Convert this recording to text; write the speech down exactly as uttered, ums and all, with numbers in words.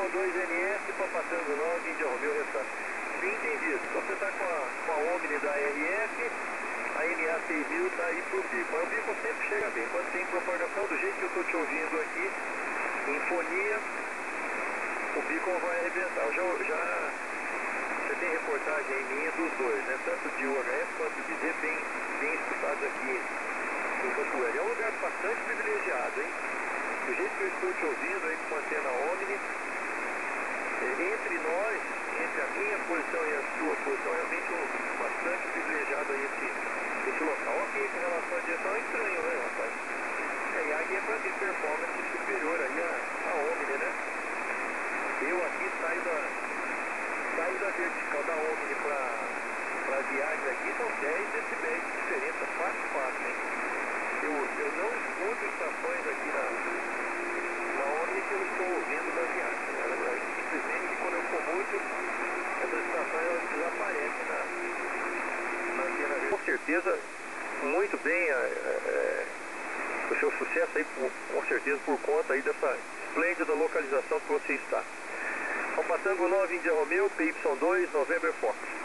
dois N S, Papa Tango nove, Índia Romeo, restante. Bem entendido. Então você está com a, com a Omni da R F, a N A seis mil está aí pro bico. Mas o bico sempre chega bem. Quando tem propagação, do jeito que eu estou te ouvindo aqui, em fonia, o bico vai arrebentar. Eu já, já, você tem reportagem aí minha dos dois, né? Tanto de U H F quanto de Z, bem, bem escutados aqui em Campoeira. É um lugar bastante privilegiado, hein? Do jeito que eu estou te ouvindo aí com a antena Omni, entre nós, entre a minha posição e a sua posição, é realmente um, bastante privilegiado aí esse, esse local. Ok, com relação à direção é estranho, né, rapaz? É, e aqui é para ter performance superior aí a, a Omni, né? Eu aqui saio da, saio da vertical da Omni para a Viagem aqui, são dez decibéis de diferença, fácil, fácil, hein? Eu, eu não escuto estações aqui na, na Omni que eu estou ouvindo da Viagem. Ela, simplesmente que quando eu comuto, essas estações elas desaparecem na, na antena. Com certeza, muito bem é, é, o seu sucesso aí, por, com certeza por conta aí dessa esplêndida localização que você está. Papa Tango nove, Índia Romeo, P Y dois, November Fox.